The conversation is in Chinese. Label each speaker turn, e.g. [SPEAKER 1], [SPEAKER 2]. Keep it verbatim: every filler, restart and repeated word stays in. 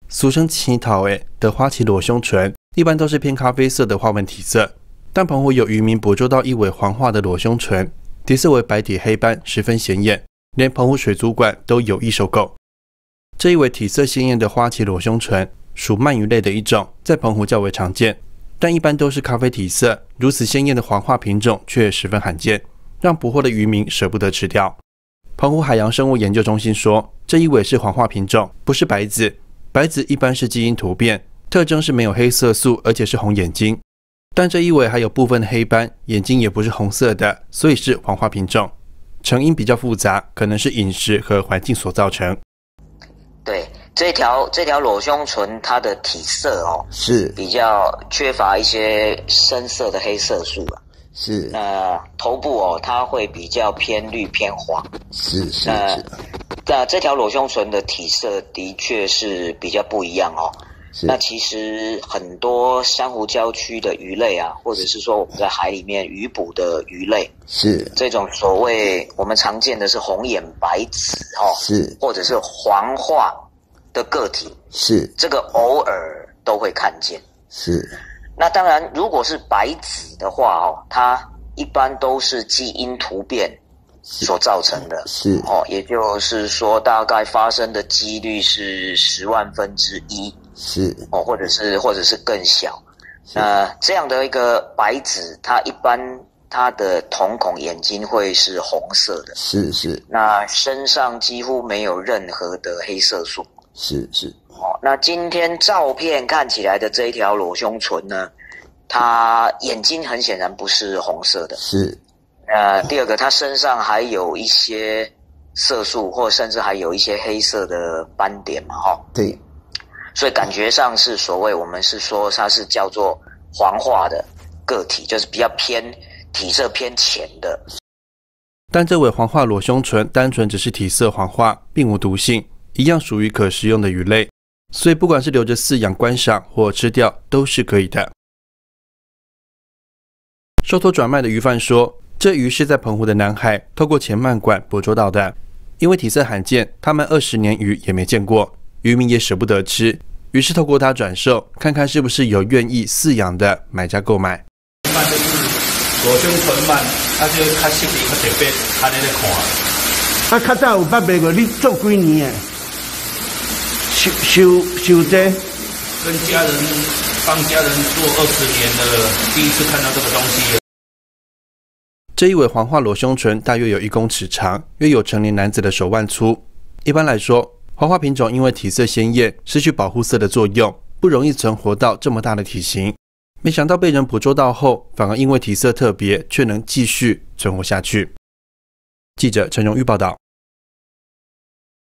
[SPEAKER 1] 俗称乞讨诶的花旗裸胸唇，一般都是偏咖啡色的花纹体色。但澎湖有渔民捕捉到一尾黄化的裸胸唇，底色为白底黑斑，十分显眼，连澎湖水族馆都有意收购。这一尾体色鲜艳的花旗裸胸唇属鳗鱼类的一种，在澎湖较为常见，但一般都是咖啡体色，如此鲜艳的黄化品种却十分罕见，让捕获的渔民舍不得吃掉。澎湖海洋生物研究中心说，这一尾是黄化品种，不是白子。白子一般是基因突变，特征是没有黑色素，而且是红眼睛。但这一尾还有部分的黑斑，眼睛也不是红色的，所以是黄化品种。成因比较复杂，可能是饮食和环境所造成。
[SPEAKER 2] 对，这条这条裸胸唇，它的体色哦
[SPEAKER 3] 是
[SPEAKER 2] 比较缺乏一些深色的黑色素啊。
[SPEAKER 3] 是。
[SPEAKER 2] 那头部哦，它会比较偏绿偏黄。
[SPEAKER 3] 是是
[SPEAKER 2] 那
[SPEAKER 3] 是。
[SPEAKER 2] 那这条裸胸唇的体色的确是比较不一样哦。那其实很多珊瑚礁区的鱼类啊，或者是说我们在海里面渔捕的鱼类，
[SPEAKER 3] 是
[SPEAKER 2] 这种所谓我们常见的是红眼白子哦，
[SPEAKER 3] 是
[SPEAKER 2] 或者是黄化的个体，
[SPEAKER 3] 是
[SPEAKER 2] 这个偶尔都会看见。
[SPEAKER 3] 是。
[SPEAKER 2] 那当然，如果是白子的话哦，它一般都是基因突变所造成的，
[SPEAKER 3] 是
[SPEAKER 2] 哦，也就是说，大概发生的几率是十万分之一，
[SPEAKER 3] 是
[SPEAKER 2] 哦，或者是或者是更小。那这样的一个白子，它一般它的瞳孔眼睛会是红色的，
[SPEAKER 3] 是是。
[SPEAKER 2] 那身上几乎没有任何的黑色素，
[SPEAKER 3] 是是。
[SPEAKER 2] 哦，那今天照片看起来的这一条裸胸唇呢，它眼睛很显然不是红色的，
[SPEAKER 3] 是。
[SPEAKER 2] 呃，第二个，它身上还有一些色素，或甚至还有一些黑色的斑点嘛，哈。
[SPEAKER 3] 对。
[SPEAKER 2] 所以感觉上是所谓我们是说它是叫做黄化的个体，就是比较偏体色偏浅的。
[SPEAKER 1] 但这尾黄化裸胸唇单纯只是体色黄化，并无毒性，一样属于可食用的鱼类，所以不管是留着饲养观赏或吃掉都是可以的。收托转卖的鱼贩说，这鱼是在澎湖的南海透过前鳗管捕捉到的，因为体色罕见，他们二十年鱼也没见过，渔民也舍不得吃，于是透过它转售，看看是不是有愿意饲养的买家购买。
[SPEAKER 4] 鳗就是裸胸唇鳗，它就较适宜、较特别，安尼咧看。
[SPEAKER 5] 啊，较早有捌卖过，你做几年啊？收收收这？
[SPEAKER 4] 跟家人帮家人做二十年了，第一次看到这个东西。
[SPEAKER 1] 这一尾黄化裸胸唇大约有一公尺长，约有成年男子的手腕粗。一般来说，黄化品种因为体色鲜艳，失去保护色的作用，不容易存活到这么大的体型。没想到被人捕捉到后，反而因为体色特别，却能继续存活下去。记者陈荣玉报道。